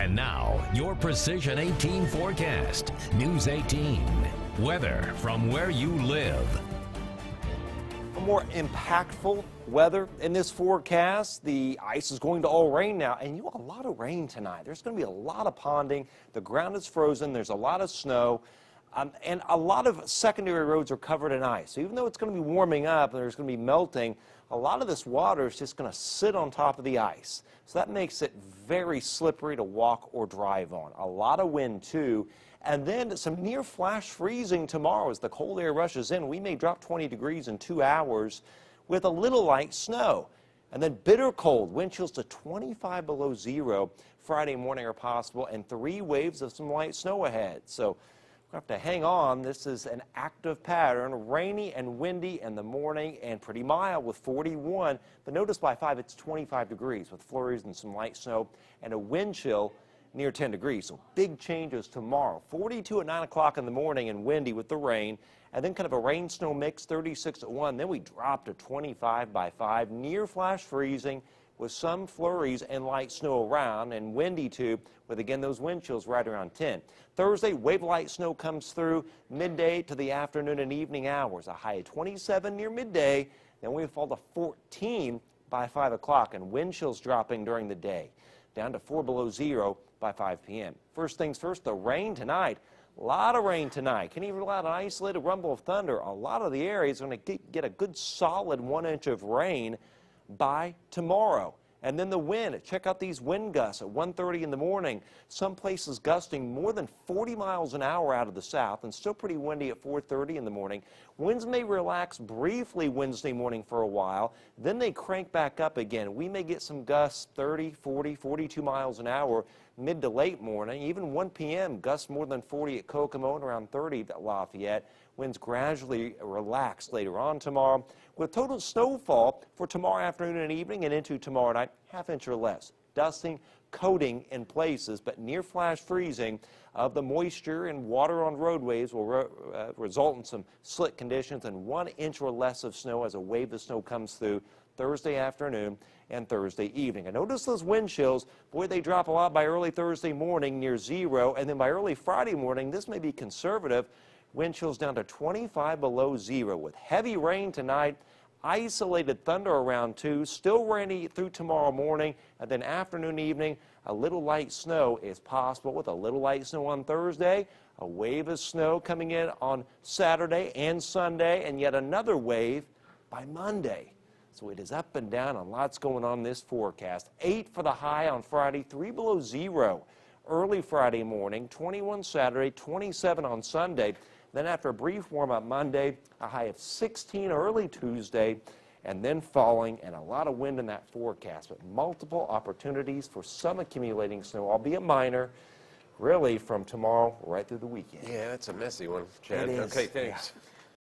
And now, your Precision 18 forecast. News 18. Weather from where you live. More impactful weather in this forecast. The ice is going to all rain now, and you have a lot of rain tonight. There's going to be a lot of ponding. The ground is frozen. There's a lot of snow, and a lot of secondary roads are covered in ice. So even though it's going to be warming up and there's going to be melting, a lot of this water is just going to sit on top of the ice. So that makes it very slippery to walk or drive on. A lot of wind too. And then some near flash freezing tomorrow as the cold air rushes in. We may drop 20 degrees in 2 hours with a little light snow. And then bitter cold, wind chills to 25 below zero Friday morning are possible, and 3 waves of some light snow ahead. So we'll have to hang on. This is an active pattern, rainy and windy in the morning and pretty mild with 41. But notice by 5 it's 25 degrees with flurries and some light snow and a wind chill near 10 degrees. So big changes tomorrow. 42 at 9 o'clock in the morning and windy with the rain, and then kind of a rain snow mix, 36 at 1. Then we drop to 25 by 5, near flash freezing with some flurries and light snow around, and windy too, with again those wind chills right around 10. Thursday, wave light snow comes through midday to the afternoon and evening hours. A high of 27 near midday. Then we fall to 14 by 5 o'clock, and wind chills dropping during the day, down to 4 below zero by 5 p.m. First things first, the rain tonight. A lot of rain tonight. Can even allow an isolated rumble of thunder. A lot of the area is going to get a good solid 1 inch of rain by tomorrow. And then the wind, check out these wind gusts at 1:30 in the morning. Some places gusting more than 40 miles an hour out of the south, and still pretty windy at 4:30 in the morning. Winds may relax briefly Wednesday morning for a while, then they crank back up again. We may get some gusts 30, 40, 42 miles an hour mid to late morning. Even 1 p.m. gusts more than 40 at Kokomo and around 30 at Lafayette. Winds gradually relax later on tomorrow, with total snowfall for tomorrow afternoon and evening and into tomorrow night, ½ inch or less. Dusting, coating in places, but near flash freezing of the moisture and water on roadways will result in some slick conditions, and 1 inch or less of snow as a wave of snow comes through Thursday afternoon and Thursday evening. And notice those wind chills. Boy, they drop a lot by early Thursday morning near zero, and then by early Friday morning, this may be conservative. Wind chills down to 25 below zero with heavy rain tonight, isolated thunder around 2, still rainy through tomorrow morning, and then afternoon, evening, a little light snow is possible with a little light snow on Thursday, a wave of snow coming in on Saturday and Sunday, and yet another wave by Monday. So it is up and down and lots going on in this forecast. 8 for the high on Friday, 3 below zero early Friday morning, 21 Saturday, 27 on Sunday. Then after a brief warm-up Monday, a high of 16 early Tuesday, and then falling, and a lot of wind in that forecast, but multiple opportunities for some accumulating snow, albeit minor, really from tomorrow right through the weekend. Yeah, that's a messy one, Chad. It is. Okay, thanks. Yeah.